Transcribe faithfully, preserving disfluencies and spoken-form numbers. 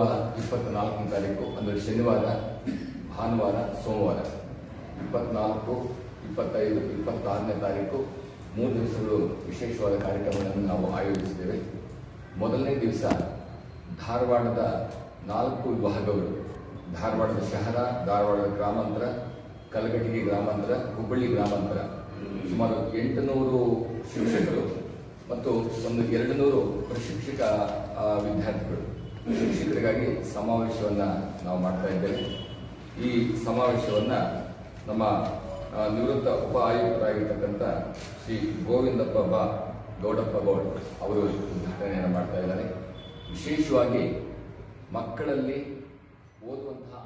ಇಪ್ಪತ್ನಾಲ್ಕನೇ ತಾರೀಕು ಅಂದರೆ ಶನಿವಾರ, ಭಾನುವಾರ, ಸೋಮವಾರ ಇಪ್ಪತ್ನಾಲ್ಕು, ಇಪ್ಪತ್ತೈದು, ಇಪ್ಪತ್ತಾರನೇ ತಾರೀಕು ಮೂರು ದಿವಸಗಳು ವಿಶೇಷವಾದ ಕಾರ್ಯಕ್ರಮಗಳನ್ನು ನಾವು ಆಯೋಜಿಸಿದ್ದೇವೆ. ಮೊದಲನೇ ದಿವಸ ಧಾರವಾಡದ ನಾಲ್ಕು ವಿಭಾಗಗಳು, ಧಾರವಾಡದ ಶಹರ, ಧಾರವಾಡದ ಗ್ರಾಮಾಂತರ, ಕಲಘಟಗಿ ಗ್ರಾಮಾಂತರ, ಹುಬ್ಬಳ್ಳಿ ಗ್ರಾಮಾಂತರ, ಸುಮಾರು ಎಂಟುನೂರು ಶಿಕ್ಷಕರು ಮತ್ತು ಒಂದು ಎರಡು ನೂರು ಪ್ರಶಿಕ್ಷಕ ವಿದ್ಯಾರ್ಥಿಗಳು ಶಿಕ್ಷಕರಿಗಾಗಿ ಸಮಾವೇಶವನ್ನು ನಾವು ಮಾಡ್ತಾ ಇದ್ದೇವೆ. ಈ ಸಮಾವೇಶವನ್ನು ನಮ್ಮ ನಿವೃತ್ತ ಉಪ ಆಯುಕ್ತರಾಗಿರ್ತಕ್ಕಂಥ ಶ್ರೀ ಗೋವಿಂದಪ್ಪ ಬಾ ಗೌಡಪ್ಪ ಗೌಡ್ ಅವರು ಉದ್ಘಾಟನೆಯನ್ನು ಮಾಡ್ತಾ ಇದ್ದಾರೆ. ವಿಶೇಷವಾಗಿ ಮಕ್ಕಳಲ್ಲಿ ಓದುವಂತಹ